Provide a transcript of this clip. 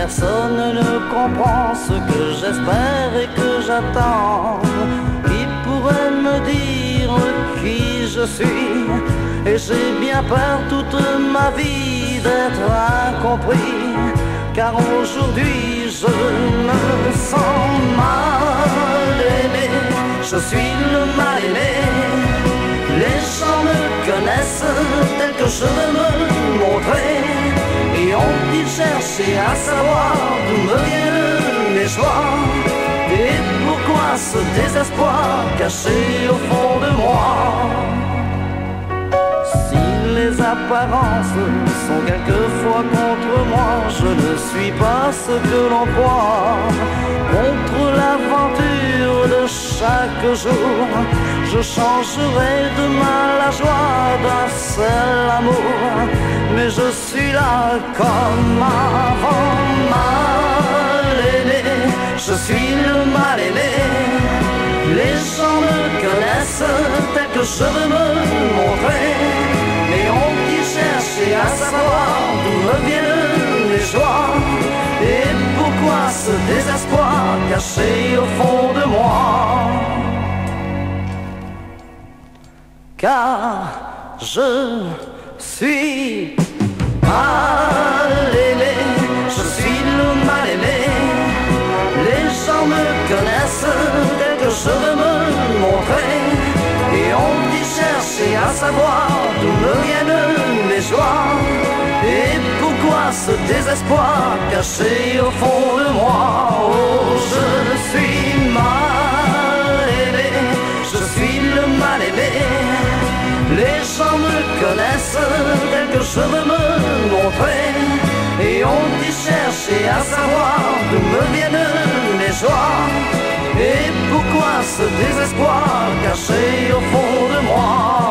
Personne ne comprend ce que j'espère et que j'attends. Qui pourrait me dire qui je suis? Et j'ai bien peur toute ma vie d'être incompris, car aujourd'hui je me sens mal aimé. Je suis le mal aimé. Les gens me connaissent tel que je veux me montrer, et on dit chercher à savoir d'où me viennent mes joies, et pourquoi ce désespoir caché au fond de moi. Si les apparences sont quelquefois contre moi, je ne suis pas ce que l'on croit. Contre l'aventure de chaque jour, je changerai demain la joie d'un seul amour. Mais je suis là comme avant, mal aimé. Je suis le mal aimé. Les gens me connaissent tel que je veux me montrer, mais on dit chercher à savoir d'où me viennent les joies, et pourquoi ce désespoir caché au fond de moi. Car je suis mal aimé, je suis le mal aimé. Les gens me connaissent dès que je veux me montrer, et on dit chercher à savoir d'où me viennent mes joies, et pourquoi ce désespoir caché au fond de moi. Oh, je suis mal aimé, je suis le mal aimé. Les gens me connaissent tel que je veux me montrer, et on dit chercher à savoir d'où me viennent mes joies, et pourquoi ce désespoir caché au fond de moi.